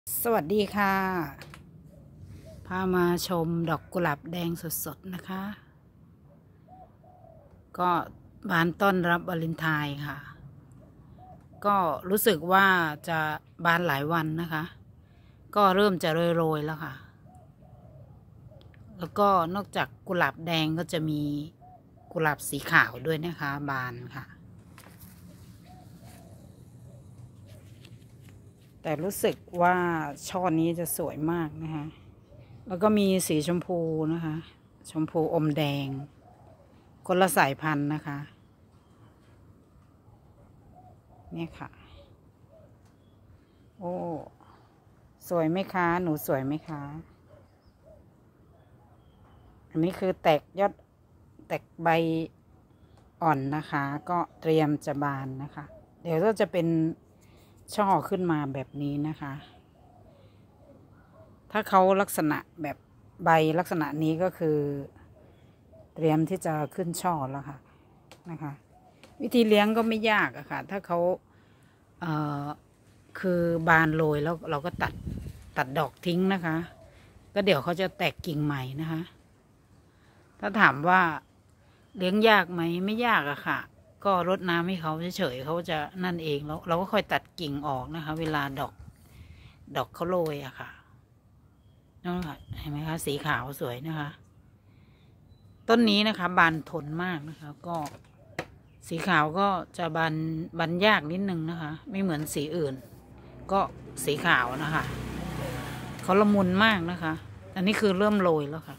สวัสดีค่ะพามาชมดอกกุหลาบแดงสดๆนะคะก็บานต้อนรับวาเลนไทน์ค่ะก็รู้สึกว่าจะบานหลายวันนะคะก็เริ่มจะโรยๆแล้วค่ะแล้วก็นอกจากกุหลาบแดงก็จะมีกุหลาบสีขาวด้วยนะคะบานค่ะแต่รู้สึกว่าช่อนี้จะสวยมากนะคะแล้วก็มีสีชมพูนะคะชมพูอมแดงคนละสายพันธุ์นะคะเนี่ยค่ะโอ้สวยไหมคะหนูสวยไหมคะอันนี้คือแตกยอดแตกใบอ่อนนะคะก็เตรียมจะบานนะคะเดี๋ยวก็จะเป็นช่อขึ้นมาแบบนี้นะคะถ้าเขาลักษณะแบบใบลักษณะนี้ก็คือเตรียมที่จะขึ้นช่อแล้วค่ะนะคะวิธีเลี้ยงก็ไม่ยากอะค่ะถ้าเขาคือบานโรยแล้วเราก็ตัดดอกทิ้งนะคะก็เดี๋ยวเขาจะแตกกิ่งใหม่นะคะถ้าถามว่าเลี้ยงยากไหมไม่ยากอะค่ะก็รดน้ำให้เขาเฉยๆเขาจะนั่นเองแล้วเราก็ค่อยตัดกิ่งออกนะคะเวลาดอกเขาโรยอะค่ะนั่นค่ะเห็นไหมคะสีขาวสวยนะคะต้นนี้นะคะบานทนมากนะคะก็สีขาวก็จะบานยากนิดนึงนะคะไม่เหมือนสีอื่นก็สีขาวนะคะเขาละมุนมากนะคะอันนี้คือเริ่มโรยแล้วค่ะ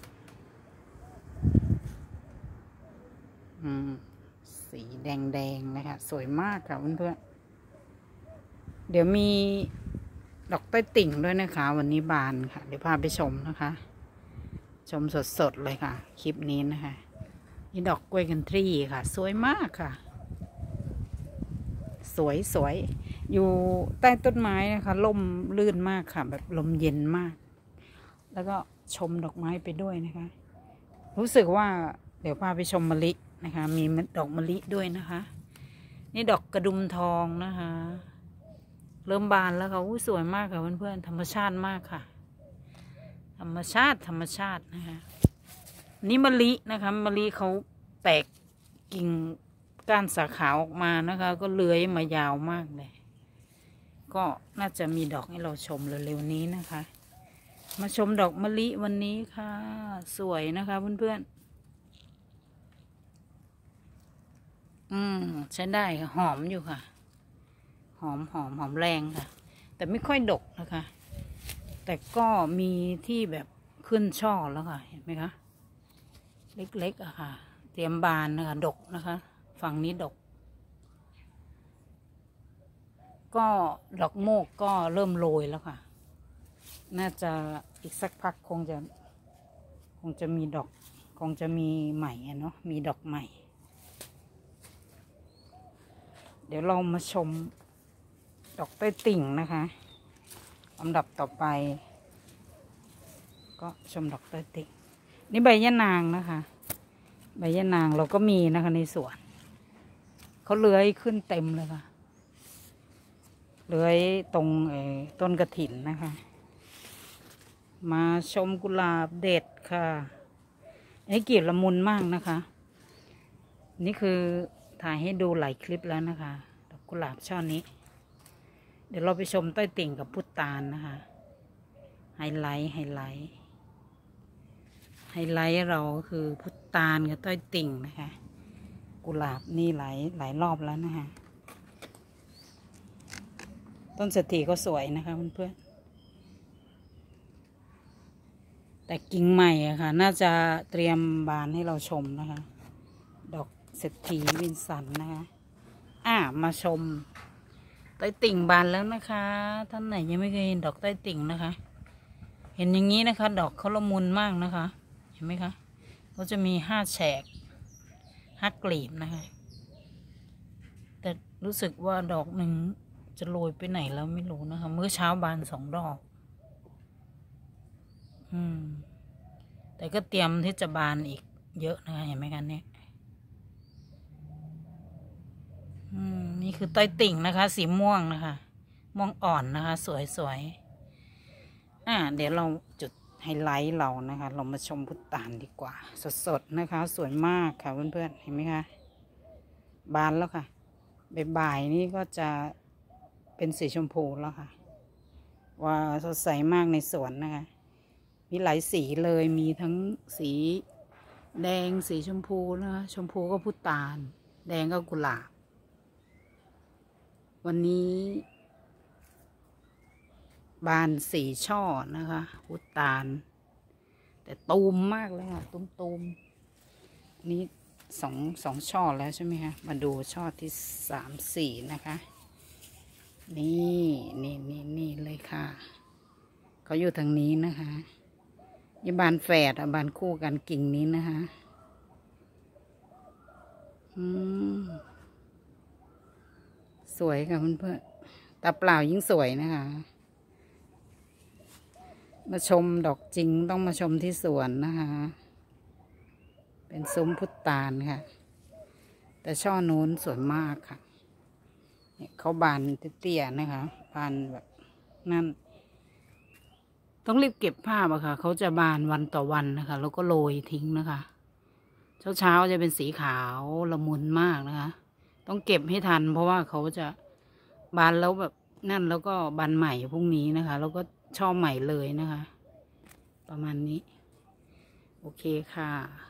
สีแดงๆนะคะสวยมากค่ะเพื่อนๆเดี๋ยวมีดอกต้อยติ่งด้วยนะคะวันนี้บานค่ะเดี๋ยวพาไปชมนะคะชมสดๆเลยค่ะคลิปนี้นะคะนี่ดอกกล้วยกันทรีค่ะสวยมากค่ะสวยอยู่ใต้ต้นไม้นะคะลมลื่นมากค่ะแบบลมเย็นมากแล้วก็ชมดอกไม้ไปด้วยนะคะรู้สึกว่าเดี๋ยวพาไปชมมะลินะคะมีดอกมะลิด้วยนะคะนี่ดอกกระดุมทองนะคะเริ่มบานแล้วค่ะสวยมากค่ะเพื่อนๆธรรมชาติมากค่ะธรรมชาตินะคะนี่มะลินะคะมะลิเขาแตกกิ่งก้านสาขาออกมานะคะก็เลื้อยมายาวมากเลยก็น่าจะมีดอกให้เราชมเร็วๆนี้นะคะมาชมดอกมะลิวันนี้ค่ะสวยนะคะเพื่อนๆใช้ได้ค่ะหอมอยู่ค่ะหอมแรงค่ะแต่ไม่ค่อยดกนะคะแต่ก็มีที่แบบขึ้นช่อแล้วค่ะเห็นไหมคะเล็กๆอะค่ะเตรียมบานนะคะดกนะคะฝั่งนี้ดกก็ดอกโมกก็เริ่มโรยแล้วค่ะน่าจะอีกสักพักคงจะมีดอกคงจะมีใหม่เนาะมีดอกใหม่เดี๋ยวเรามาชมดอกต้อยติ่งนะคะลำดับต่อไปก็ชมดอกต้อยติ่งนี่ใบยะนางนะคะใบยะนางเราก็มีนะคะในสวนเขาเลื้อยขึ้นเต็มเลยค่ะเลื้อยตรงต้นกระถินนะคะมาชมกุหลาบเด็ดค่ะอันนี้กลีบละมุนมากนะคะนี่คือถ่ายให้ดูหลายคลิปแล้วนะคะดอกกุหลาบช่อนี้เดี๋ยวเราไปชมต้อยติ่งกับพุตานนะคะไฮไลท์เราก็คือพุตานกับต้อยติ่งนะคะกุหลาบนี่หลายรอบแล้วนะคะต้นเศรษฐีก็สวยนะคะเพื่อนๆแต่กิ่งใหม่อะค่ะน่าจะเตรียมบานให้เราชมนะคะดอกเศรษฐีวินสันนะคะมาชมต้อยติ่งบานแล้วนะคะท่านไหนยังไม่เคยเห็นดอกต้อยติ่งนะคะเห็นอย่างนี้นะคะดอกเขาละมุนมากนะคะเห็นไหมคะเขาจะมี5 แฉก 5 กลีบนะคะแต่รู้สึกว่าดอกหนึ่งจะโรยไปไหนแล้วไม่รู้นะคะเมื่อเช้าบาน2 ดอกแต่ก็เตรียมที่จะบานอีกเยอะนะคะเห็นไหมกันเนี่ยนี่คือต้อยติ่งนะคะสีม่วงนะคะม่วงอ่อนนะคะสวยเดี๋ยวเราจุดไฮไลท์เรานะคะ เรามาชมพุตานดีกว่า สดๆนะคะ สวยมากค่ะเพื่อนๆเห็นไหมคะบานแล้วค่ะบ่ายๆนี่ก็จะเป็นสีชมพูแล้วค่ะว่าสดใสมากในสวนนะคะมีหลายสีเลยมีทั้งสีแดงสีชมพูนะคะชมพูก็พุตานแดงก็กุหลาบวันนี้บานสีช่อนะคะพุตานแต่ตูมมากเลยค่ะตูมนี้สองช่อแล้วใช่ไหมคะมาดูช่อที่3 4นะคะนี่เลยค่ะเขาอยู่ทางนี้นะคะยี่บานแฝดบานคู่กันกิ่งนี้นะคะสวยค่ะเพื่อนๆตาเปล่ายิ่งสวยนะคะมาชมดอกจริงต้องมาชมที่สวนนะคะเป็นซุ้มพุตานค่ะแต่ช่อนู้นสวยมากค่ะเขาบานเตี้ยๆนะคะบานแบบนั่นต้องรีบเก็บภาพอะค่ะเขาจะบานวันต่อวันนะคะแล้วก็โรยทิ้งนะคะเช้าจะเป็นสีขาวละมุนมากนะคะต้องเก็บให้ทันเพราะว่าเขาจะบานแล้วแบบนั่นแล้วก็บานใหม่พรุ่งนี้นะคะแล้วก็ช่อใหม่เลยนะคะประมาณนี้โอเคค่ะ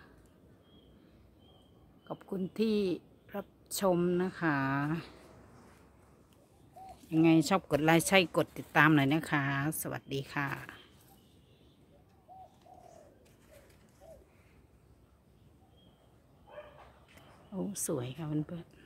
ขอบคุณที่รับชมนะคะยังไงชอบกดไลค์ใช่กดติดตามหน่อยนะคะสวัสดีค่ะโอ้สวยค่ะเพื่อนๆ